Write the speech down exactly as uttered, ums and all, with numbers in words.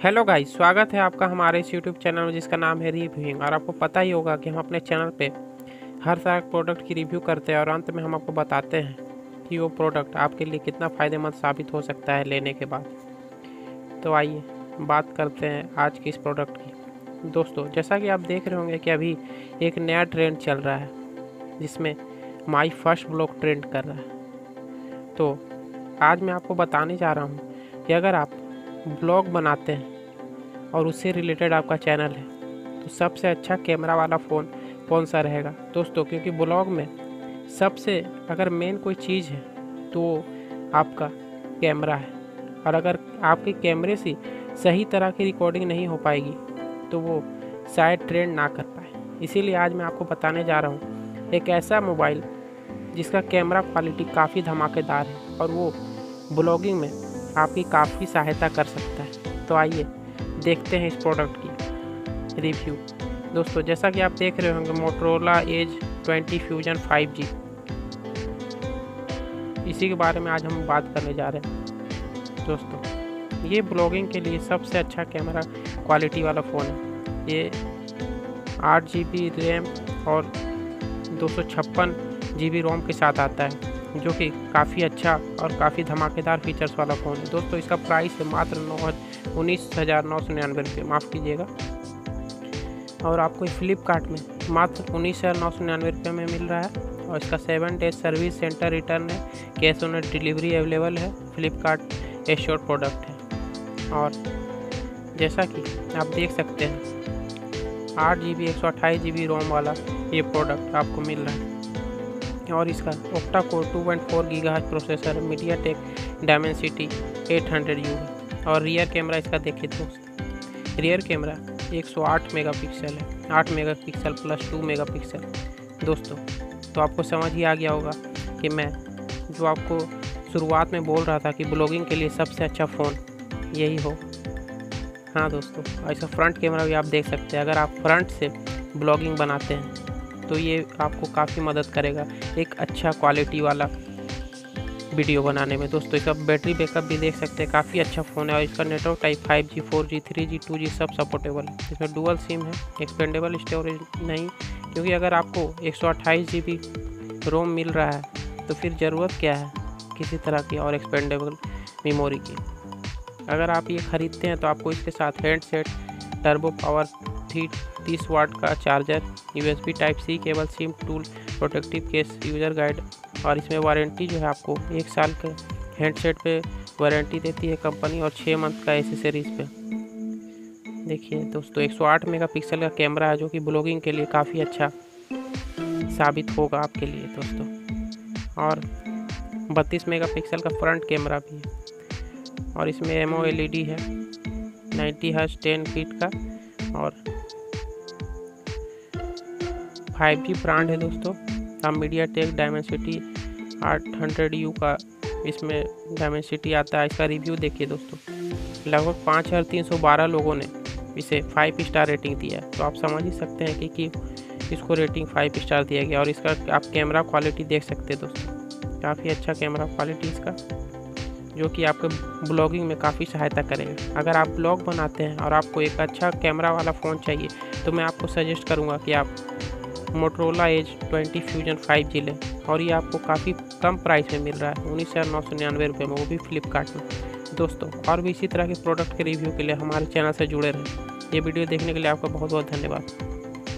Hello guys, स्वागत है आपका हमारे इस यूट्यूब चैनल में जिसका नाम है रिव्यूइंग। और आपको पता ही होगा कि हम अपने चैनल पे हर तरह के प्रोडक्ट की रिव्यू करते हैं और अंत में हम आपको बताते हैं कि वो प्रोडक्ट आपके लिए कितना फ़ायदेमंद साबित हो सकता है लेने के बाद। तो आइए बात करते हैं आज की इस प्रोडक्ट की। दोस्तों, जैसा कि आप देख रहे होंगे कि अभी एक नया ट्रेंड चल रहा है जिसमें माई फर्स्ट ब्लॉग ट्रेंड कर रहा है। तो आज मैं आपको बताने जा रहा हूँ कि अगर आप ब्लॉग बनाते हैं और उससे रिलेटेड आपका चैनल है तो सबसे अच्छा कैमरा वाला फ़ोन कौन सा रहेगा दोस्तों। क्योंकि ब्लॉग में सबसे अगर मेन कोई चीज़ है तो वो आपका कैमरा है, और अगर आपके कैमरे से सही तरह की रिकॉर्डिंग नहीं हो पाएगी तो वो शायद ट्रेंड ना कर पाए। इसीलिए आज मैं आपको बताने जा रहा हूँ एक ऐसा मोबाइल जिसका कैमरा क्वालिटी काफ़ी धमाकेदार है और वो ब्लॉगिंग में आपकी काफ़ी सहायता कर सकता है। तो आइए देखते हैं इस प्रोडक्ट की रिव्यू। दोस्तों, जैसा कि आप देख रहे होंगे Motorola edge twenty fusion five G, इसी के बारे में आज हम बात करने जा रहे हैं। दोस्तों, ये ब्लॉगिंग के लिए सबसे अच्छा कैमरा क्वालिटी वाला फ़ोन है। ये आठ जी बी रैम और दो सौ छप्पन जी बी रोम के साथ आता है, जो कि काफ़ी अच्छा और काफ़ी धमाकेदार फीचर्स वाला फ़ोन है। दोस्तों, इसका प्राइस है मात्र नौ उन्नीस हज़ार नौ सौ निन्यानवे रुपये, माफ़ कीजिएगा। और आपको फ्लिपकार्ट में मात्र उन्नीस हज़ार नौ सौ निन्यानवे रुपये में मिल रहा है और इसका seven days service centre return है, कैश ऑन डिलीवरी अवेलेबल है, फ्लिपकार्ट एश्योर्ड प्रोडक्ट है। और जैसा कि आप देख सकते हैं आठ जी बी एक सौ अट्ठाईस जी बी रोम वाला ये प्रोडक्ट आपको मिल रहा है। और इसका octa core two point four gigahertz processor MediaTek Dimensity eight hundred U है। और रियर कैमरा इसका देखिए दोस्त, रियर कैमरा एक सौ आठ मेगापिक्सल है, आठ मेगापिक्सल प्लस टू मेगापिक्सल। दोस्तों, तो आपको समझ ही आ गया होगा कि मैं जो आपको शुरुआत में बोल रहा था कि ब्लॉगिंग के लिए सबसे अच्छा फ़ोन यही हो। हाँ दोस्तों, ऐसा फ्रंट कैमरा भी आप देख सकते हैं। अगर आप फ्रंट से ब्लॉगिंग बनाते हैं तो ये आपको काफ़ी मदद करेगा एक अच्छा क्वालिटी वाला वीडियो बनाने में। दोस्तों, इसका बैटरी बैकअप भी देख सकते हैं, काफ़ी अच्छा फ़ोन है। और इसका network type five G, four G, three G, two G सब सपोर्टेबल है। इसमें डुअल सिम है, एक्सपेंडेबल स्टोरेज नहीं, क्योंकि अगर आपको एक सौ अट्ठाईस जी बी रोम मिल रहा है तो फिर ज़रूरत क्या है किसी तरह की और एक्सपेंडेबल मेमोरी की। अगर आप ये ख़रीदते हैं तो आपको इसके साथ हैंडसेट, टर्बो पावर तीस वाट का charger, USB type C cable, SIM tool, protective case, user guide, और इसमें वारंटी जो है आपको एक साल के हैंडसेट पे वारंटी देती है कंपनी और छः मंथ का एसेसरीज़ पे। देखिए दोस्तों, एक सौ आठ मेगापिक्सल का कैमरा है जो कि ब्लॉगिंग के लिए काफ़ी अच्छा साबित होगा आपके लिए दोस्तों। और बत्तीस मेगापिक्सल का फ्रंट कैमरा भी है और इसमें M O L E D है नाइन्टी हर्ट्ज़ टेन फीट का और फाइव जी ब्रांड है दोस्तों। अब मीडियाटेक डायमेंसिटी आठ हंड्रेड यू का इसमें डायमेंसिटी आता है। इसका रिव्यू देखिए दोस्तों, लगभग पाँच हज़ार तीन सौ बारह लोगों ने इसे फाइव स्टार रेटिंग दिया है। तो आप समझ ही सकते हैं कि, कि इसको रेटिंग फाइव स्टार दिया गया। और इसका आप कैमरा क्वालिटी देख सकते हैं दोस्तों, काफ़ी अच्छा कैमरा क्वालिटी इसका, जो कि आपके ब्लॉगिंग में काफ़ी सहायता करेगा। अगर आप ब्लॉग बनाते हैं और आपको एक अच्छा कैमरा वाला फ़ोन चाहिए तो मैं आपको सजेस्ट करूँगा कि आप Motorola edge twenty fusion five G लें। और ये आपको काफ़ी कम प्राइस में मिल रहा है, उन्नीस हज़ार नौ सौ निन्यानवे रुपये में, वो भी फ्लिपकार्ट में। दोस्तों, और भी इसी तरह के प्रोडक्ट के रिव्यू के लिए हमारे चैनल से जुड़े रहें। ये वीडियो देखने के लिए आपका बहुत बहुत धन्यवाद।